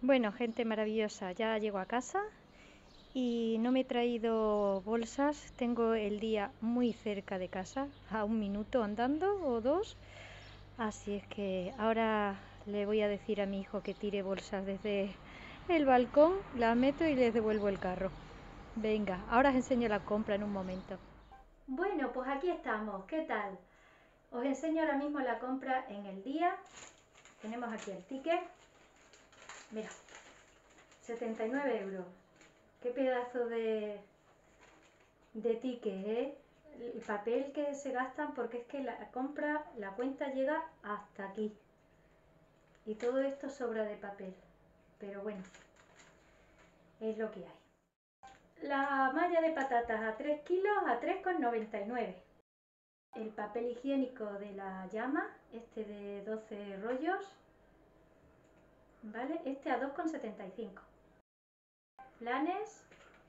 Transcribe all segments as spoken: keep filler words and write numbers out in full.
Bueno, gente maravillosa, ya llego a casa y no me he traído bolsas. Tengo el día muy cerca de casa, a un minuto andando o dos. Así es que ahora le voy a decir a mi hijo que tire bolsas desde el balcón, las meto y les devuelvo el carro. Venga, ahora os enseño la compra en un momento. Bueno, pues aquí estamos. ¿Qué tal? Os enseño ahora mismo la compra en el día. Tenemos aquí el ticket. Mira, setenta y nueve euros. Qué pedazo de, de ticket, ¿eh? El papel que se gastan, porque es que la compra, la cuenta llega hasta aquí. Y todo esto sobra de papel. Pero bueno, es lo que hay. La malla de patatas a tres kilos a tres con noventa y nueve. El papel higiénico de la llama, este de doce rollos, ¿vale? Este a dos con setenta y cinco. Planes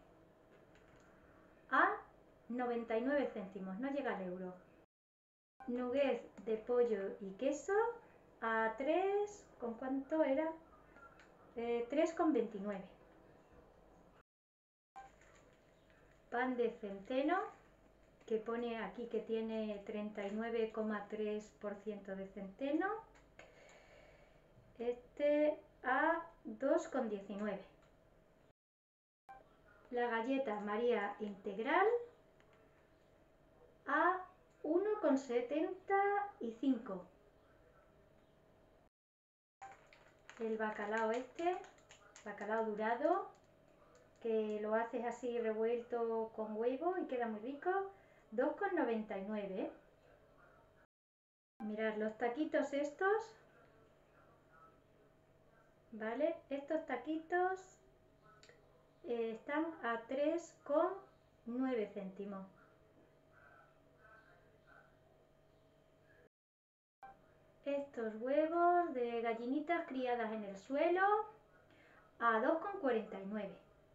a noventa y nueve céntimos, no llega al euro. Nuggets de pollo y queso a tres, ¿con cuánto era? Eh, tres con veintinueve. Pan de centeno, que pone aquí que tiene treinta y nueve coma tres por ciento de centeno. Este a dos con diecinueve. La galleta María integral a uno con setenta y cinco. El bacalao este, bacalao dorado, que lo haces así revuelto con huevo y queda muy rico, dos con noventa y nueve. Mirad, los taquitos estos, ¿vale? Estos taquitos eh, están a tres con nueve céntimos. Estos huevos de gallinitas criadas en el suelo a dos con cuarenta y nueve.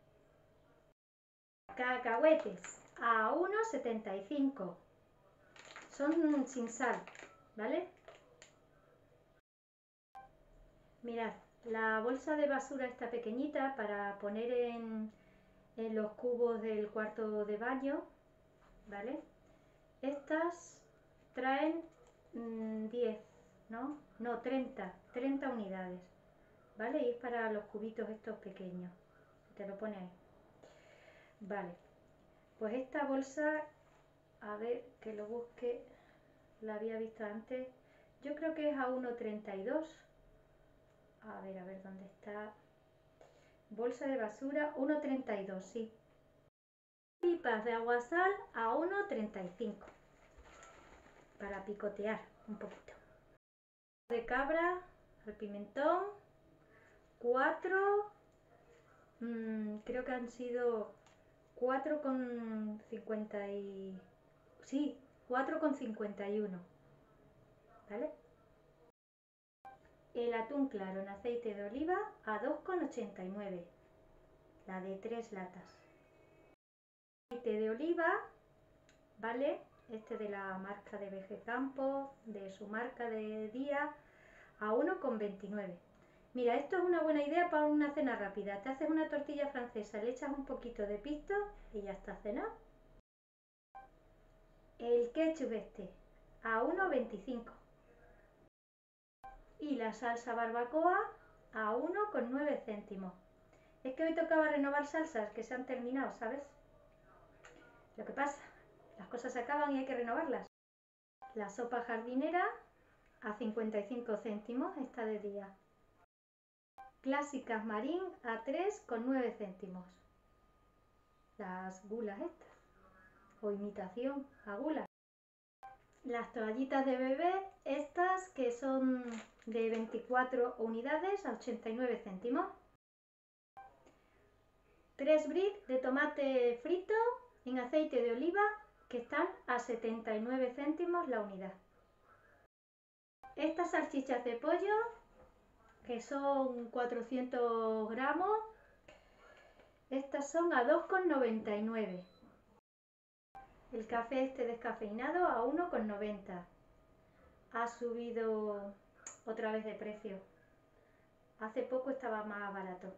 Cacahuetes a uno con setenta y cinco. Son sin sal, ¿vale? Mirad, la bolsa de basura está pequeñita para poner en, en los cubos del cuarto de baño, ¿vale? Estas traen mmm, diez, ¿no? No, treinta, treinta unidades, ¿vale? Y es para los cubitos estos pequeños. Te lo pone ahí. Vale, pues esta bolsa, a ver, que lo busque, la había visto antes. Yo creo que es a uno con treinta y dos. A ver, a ver, ¿dónde está? Bolsa de basura, uno con treinta y dos, sí. Pipas de aguasal a uno con treinta y cinco. Para picotear un poquito. De cabra, al pimentón, cuatro, mmm, creo que han sido cuatro con cincuenta y... sí, cuatro con cincuenta y uno, ¿vale? El atún claro en aceite de oliva a dos con ochenta y nueve, la de tres latas. Aceite de oliva, ¿vale? Este de la marca de Vegecampo, de su marca de día, a uno con veintinueve. Mira, esto es una buena idea para una cena rápida. Te haces una tortilla francesa, le echas un poquito de pisto y ya está cenado. El ketchup este, a uno con veinticinco. Y la salsa barbacoa a uno con nueve céntimos. Es que hoy tocaba renovar salsas que se han terminado, ¿sabes? Lo que pasa, las cosas se acaban y hay que renovarlas. La sopa jardinera a cincuenta y cinco céntimos, esta de día. Clásicas Marín a tres con nueve céntimos. Las gulas estas, o imitación a gula. Las toallitas de bebé, estas que son de veinticuatro unidades a ochenta y nueve céntimos. Tres bricks de tomate frito en aceite de oliva que están a setenta y nueve céntimos la unidad. Estas salchichas de pollo, que son cuatrocientos gramos, estas son a dos con noventa y nueve. El café este descafeinado a uno con noventa. Ha subido otra vez de precio hace poco estaba más barato.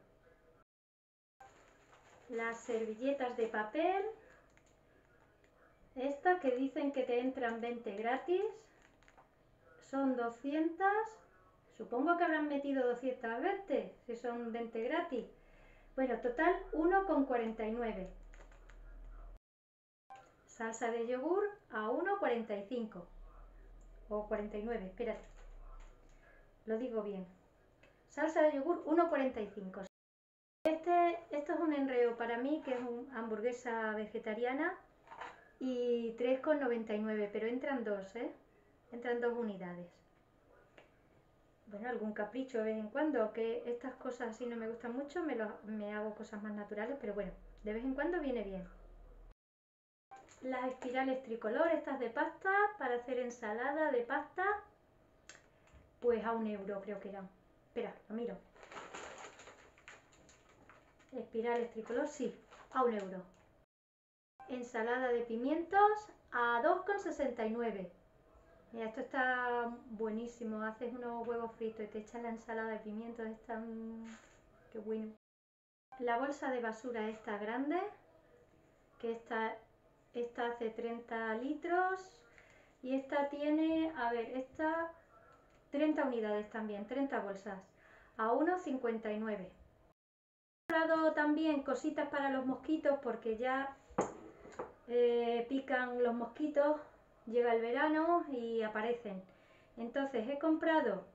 Las servilletas de papel, estas que dicen que te entran veinte gratis, son doscientas, supongo que habrán metido doscientas veinte, si son veinte gratis. Bueno, total uno con cuarenta y nueve. Salsa de yogur a uno cuarenta y cinco o cuarenta y nueve, espérate, lo digo bien. Salsa de yogur uno cuarenta y cinco. Este, esto es un enreo para mí, que es una hamburguesa vegetariana, y tres con noventa y nueve, pero entran dos, ¿eh? Entran dos unidades. Bueno, algún capricho de vez en cuando, que estas cosas así no me gustan mucho, me, lo, me hago cosas más naturales, pero bueno, de vez en cuando viene bien. Las espirales tricolor, estas de pasta, para hacer ensalada de pasta, pues a un euro creo que eran. Espera, lo miro. Espirales tricolor, sí, a un euro. Ensalada de pimientos a dos con sesenta y nueve. Mira, esto está buenísimo. Haces unos huevos fritos y te echas la ensalada de pimientos. Está mmm, qué bueno. La bolsa de basura esta grande, que esta, esta hace treinta litros y esta tiene, a ver, esta treinta unidades también, treinta bolsas a uno cincuenta y nueve. He comprado también cositas para los mosquitos porque ya eh, pican los mosquitos, llega el verano y aparecen. Entonces he comprado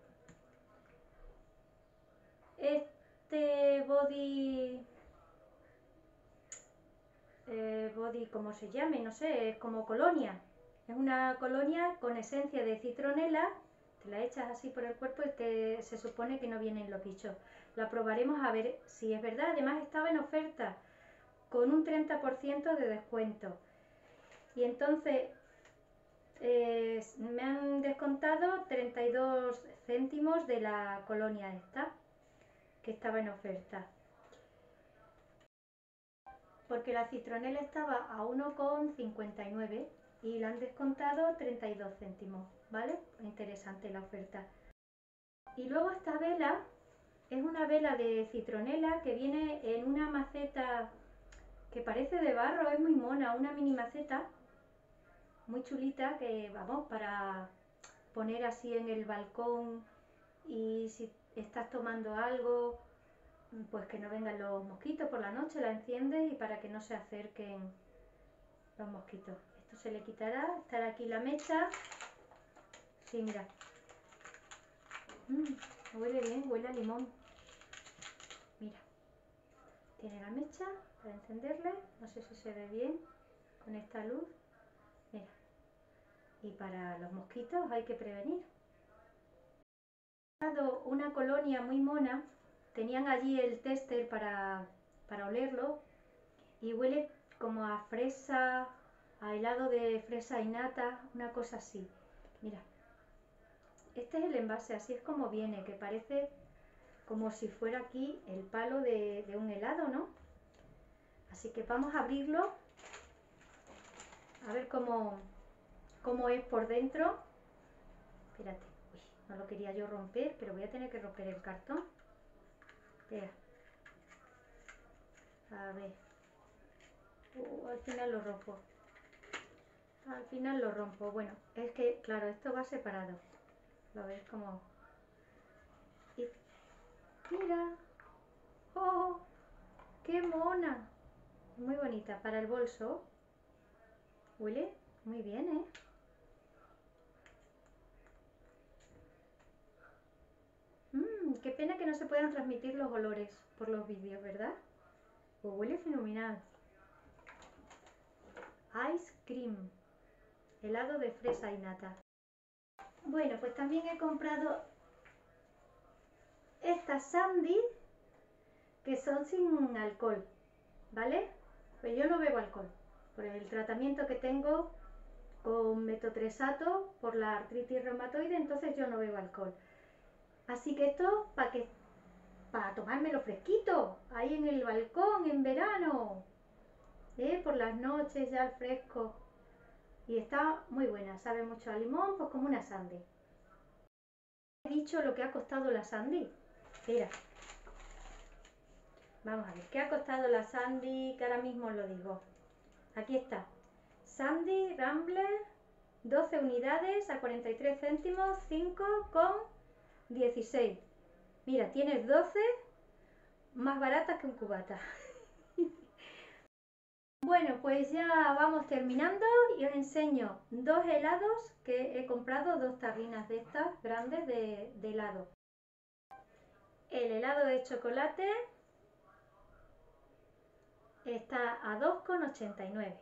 este body, eh, body, como se llame, no sé, es como colonia. Es una colonia con esencia de citronela, te la echas así por el cuerpo y te, se supone que no vienen los bichos. La probaremos a ver si es verdad. Además estaba en oferta con un treinta por ciento de descuento. Y entonces eh, me han descontado treinta y dos céntimos de la colonia esta, que estaba en oferta. Porque la citronela estaba a uno con cincuenta y nueve y la han descontado treinta y dos céntimos, ¿vale? Interesante la oferta. Y luego esta vela es una vela de citronela que viene en una maceta que parece de barro, es muy mona, una mini maceta muy chulita que vamos para poner así en el balcón, y si estás tomando algo, pues que no vengan los mosquitos por la noche, la enciendes y para que no se acerquen los mosquitos. Esto se le quitará, estará aquí la mecha. Sí, mira. Mm, huele bien, huele a limón. Mira. Tiene la mecha para encenderle. No sé si se ve bien con esta luz. Mira. Y para los mosquitos hay que prevenir. He dado una colonia muy mona. Tenían allí el tester para, para olerlo. Y huele como a fresa, a helado de fresa y nata, una cosa así. Mira, este es el envase, así es como viene, que parece como si fuera aquí el palo de, de un helado, ¿no? Así que vamos a abrirlo, a ver cómo, cómo es por dentro. Espérate, uy, no lo quería yo romper, pero voy a tener que romper el cartón. Espera. A ver. Uh, al final lo rompo. Al final lo rompo. Bueno, es que, claro, esto va separado. ¿Lo ves como? Y mira. ¡Oh! ¡Qué mona! Muy bonita para el bolso. Huele muy bien, ¿eh? Mmm, qué pena que no se puedan transmitir los olores por los vídeos, ¿verdad? Pues huele fenomenal. Ice cream. Helado de fresa y nata. Bueno, pues también he comprado estas sandy que son sin alcohol, ¿vale? Pues yo no bebo alcohol por el tratamiento que tengo con metotrexato por la artritis reumatoide, entonces yo no bebo alcohol. Así que esto para que para tomármelo fresquito, ahí en el balcón en verano, ¿eh? Por las noches ya al fresco. Y está muy buena, sabe mucho a limón, pues como una sandy. He dicho lo que ha costado la sandy, Mira, vamos a ver, ¿qué ha costado la Sandy? Que ahora mismo os lo digo. Aquí está, Sandy Rambler, doce unidades a cuarenta y tres céntimos, cinco con dieciséis. Mira, tienes doce más baratas que un cubata. Bueno, pues ya vamos terminando y os enseño dos helados que he comprado, dos tarrinas de estas grandes de, de helado. El helado de chocolate está a dos con ochenta y nueve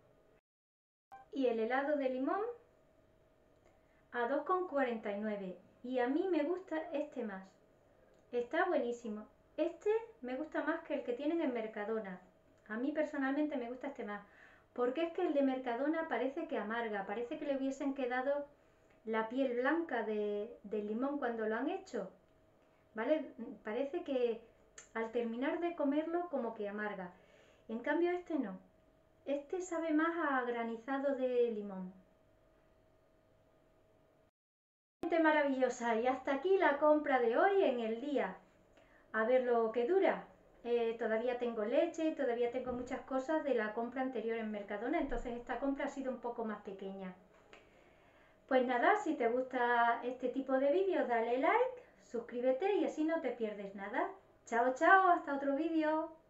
y el helado de limón a dos con cuarenta y nueve, y a mí me gusta este más, está buenísimo. Este me gusta más que el que tienen en Mercadona. A mí personalmente me gusta este más, porque es que el de Mercadona parece que amarga, parece que le hubiesen quedado la piel blanca de, del limón cuando lo han hecho, ¿vale? Parece que al terminar de comerlo como que amarga. En cambio este no, este sabe más a granizado de limón. Maravillosa, y hasta aquí la compra de hoy en el día. A ver lo que dura. Eh, todavía tengo leche, todavía tengo muchas cosas de la compra anterior en Mercadona, entonces esta compra ha sido un poco más pequeña. Pues nada, si te gusta este tipo de vídeos dale like, suscríbete y así no te pierdes nada. Chao, chao, hasta otro vídeo.